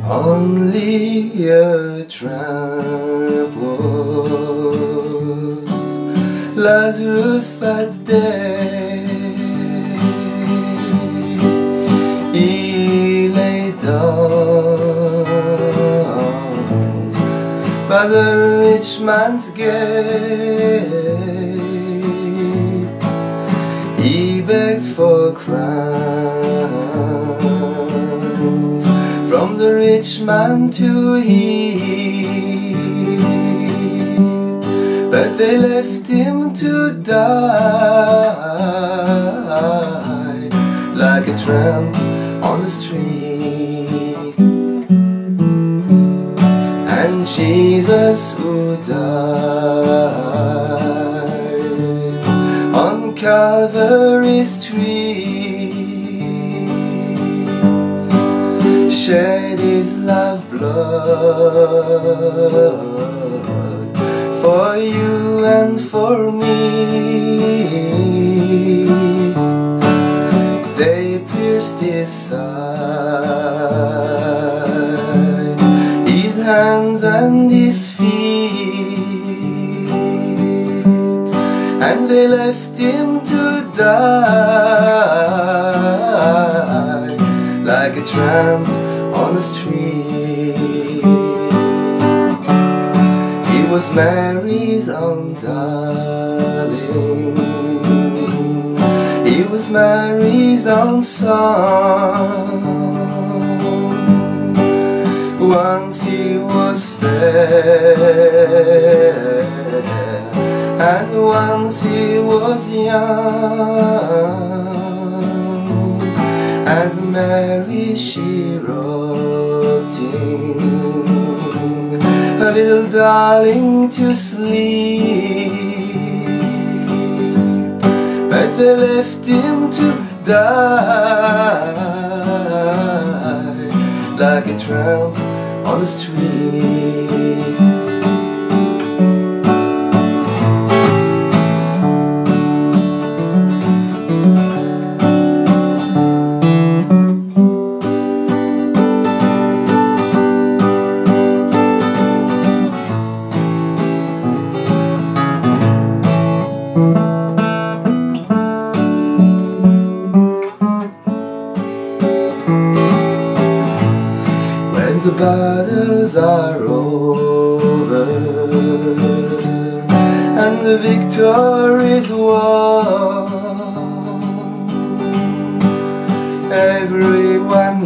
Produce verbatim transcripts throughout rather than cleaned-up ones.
Only a tramp was Lazarus that day. He lay down by the rich man's gate. He begged for crumbs from the rich man to eat, but they left him to die like a tramp on the street. And Jesus, who died on Calvary's tree, shed his love blood for you and for me. They pierced his side, his hands and his feet, and they left him to die like a tramp on the street. He was Mary's own darling, he was Mary's own son. Once he was fair, and once he was young, and Mary, she wrote him her little darling to sleep, but they left him to die like a tramp on the street. The battles are over and the victory's won. Everyone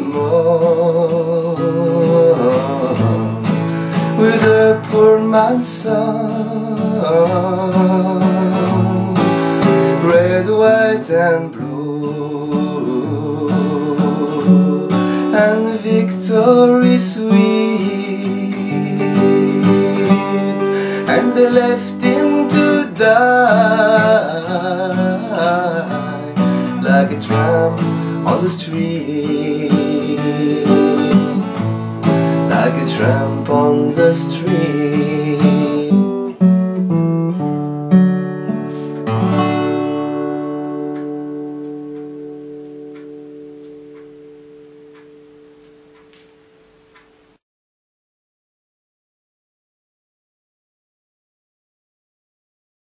mourns with a poor man's song, red, white and blue, and victory sweet, and they left him to die like a tramp on the street.